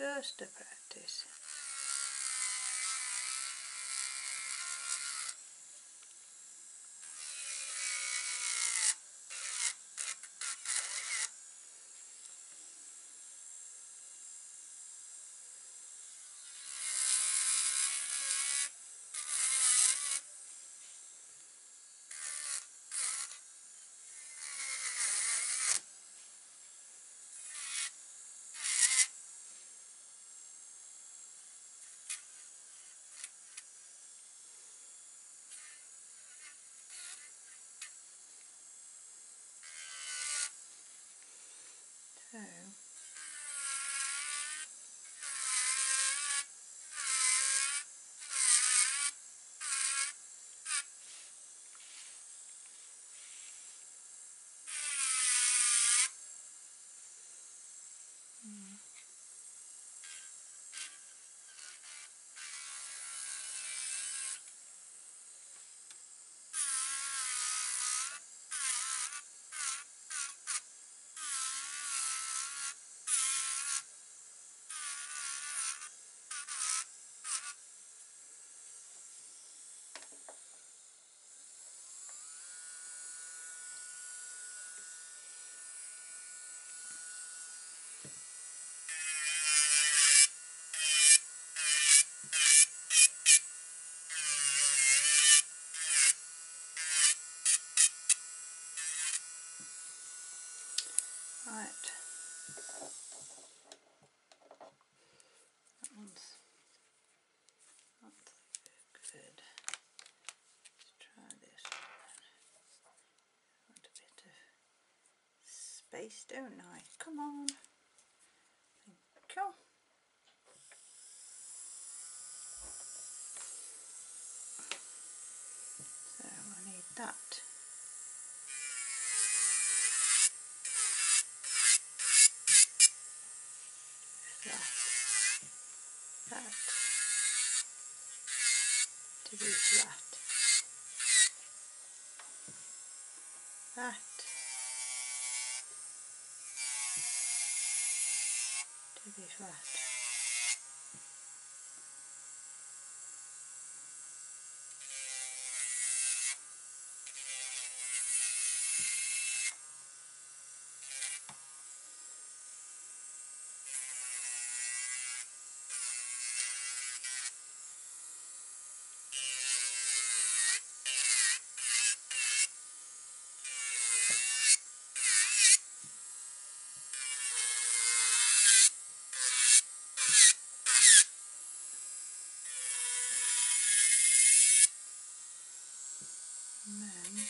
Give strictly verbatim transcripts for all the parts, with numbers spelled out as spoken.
Just a practice. So mm. Right, that one's not good. Let's try this one. I want a bit of space, don't I? Come on. Thank you. So I need that. Flat. That. To be flat. That. To be flat. And then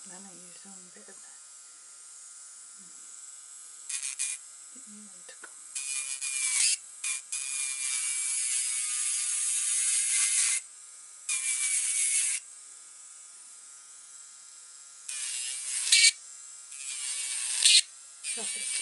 Then I use on a bit of the new one to come. Drop it.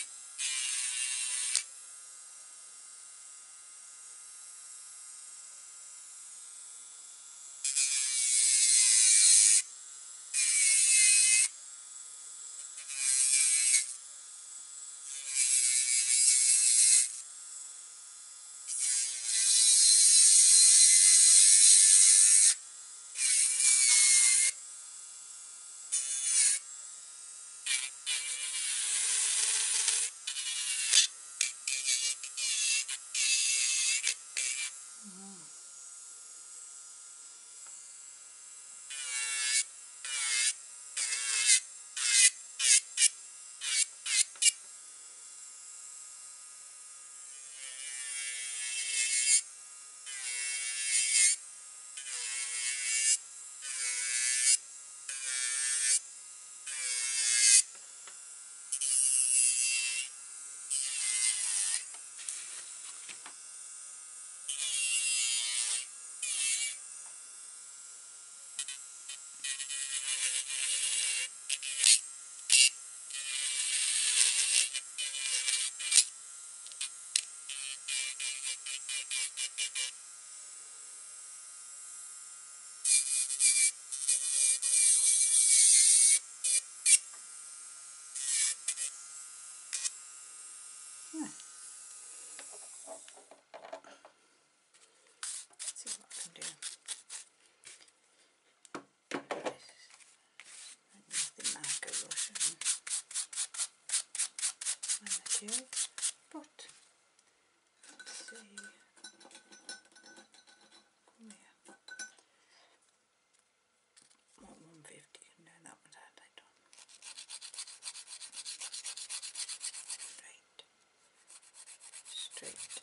Yeah. Let's see what I can do. Nothing like a Russian material, but let's see. Come here. What one fifty? No, that one's had I done. Straight. Straight.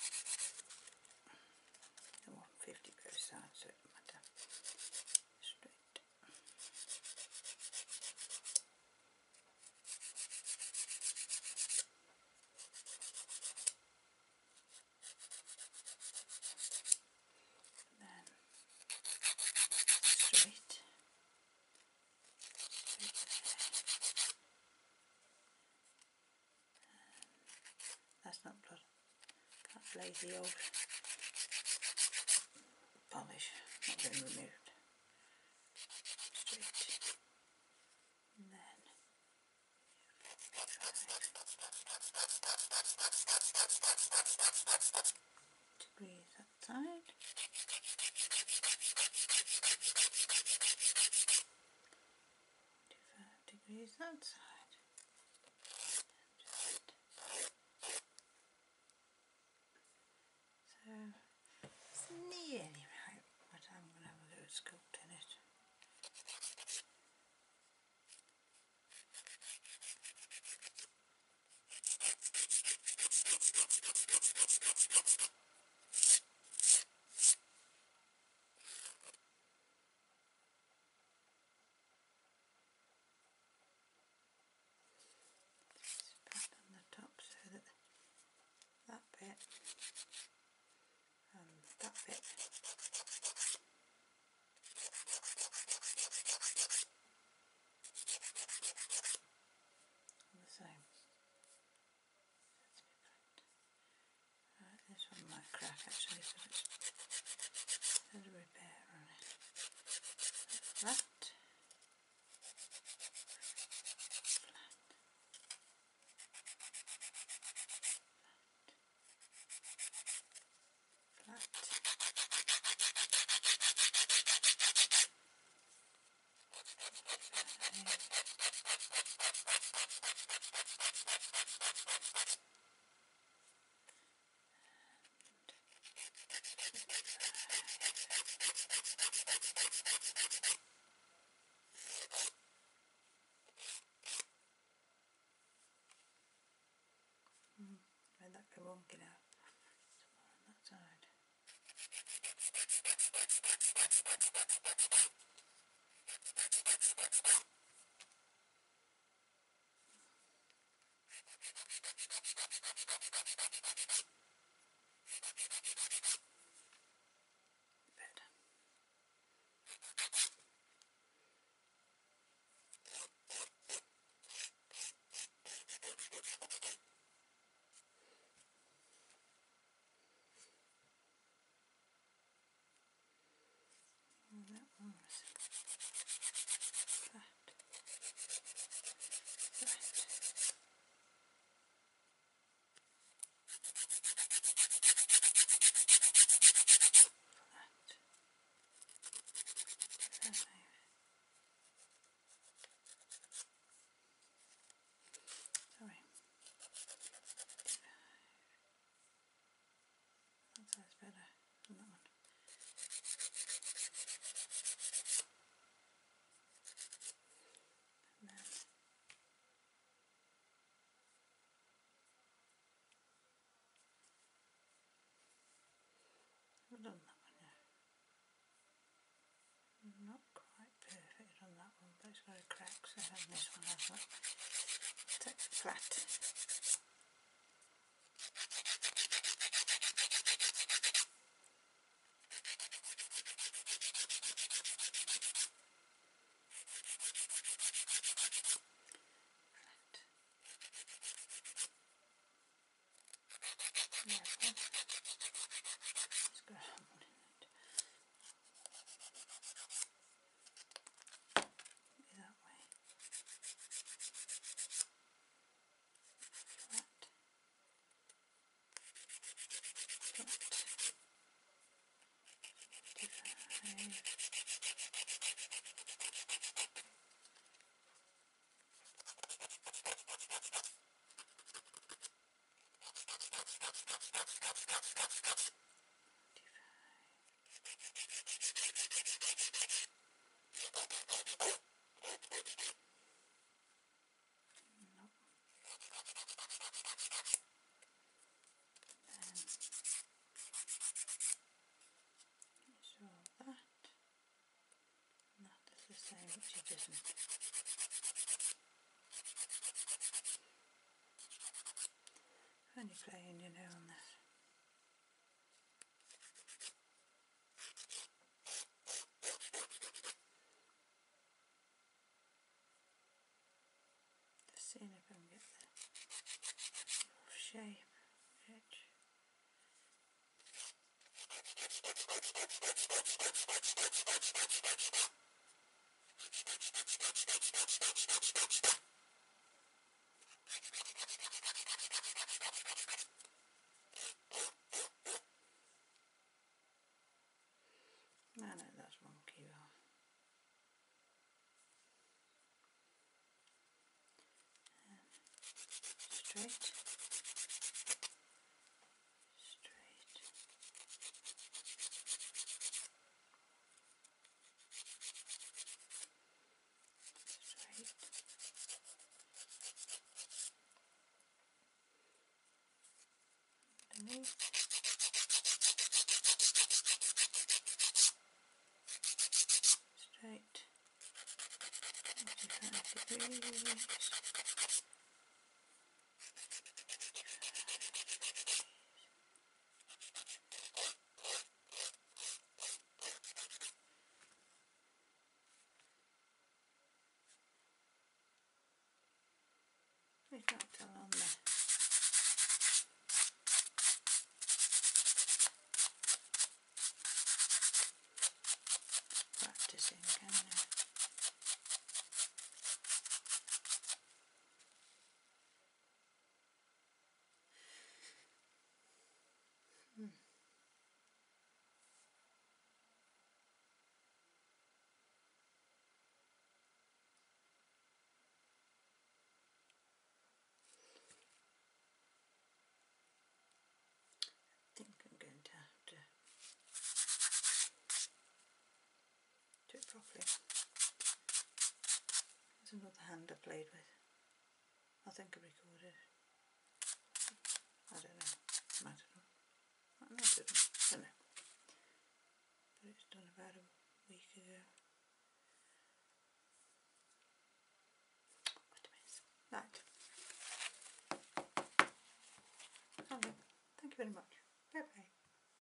The one fifty both sides, so it doesn't matter. Straight. Then straight. Straight there. That's not blood. That lazy old polish not been removed. Straight. And then degrees that side. twenty-five degrees that side. So it's nearly right, but I'm going to have a go at sculpting it. Pat on the top so that that bit and that bit are the same. Right, this one might crack actually, so it's there's a repair on it. Flat. Flat. Mm, made that go wonky now. Some more on that side. Better. And that one was flat. Flat. Sorry. That's better than that one. And then I've done that one now. Not quite perfect on that one, but it's got a crack, so this one has got take flat. Yeah, it's got a hole in it. Be that way. Flat. Flat. Divide. Nope. And so that and that is the same, which it isn't. Only playing, you know, on this. Just seeing if I can get the rough shape edge. No, no, that's wonky. Straight, straight, straight, underneath, straight, twenty-five degrees. You can't tell on the practicing, can you? Hmm. I think I'm going to have to do it properly. There's another hand I played with. I think I recorded. I don't know. I don't know. I don't know. I don't know. But it's done about a week ago. What a mess. Right. very much. Bye bye.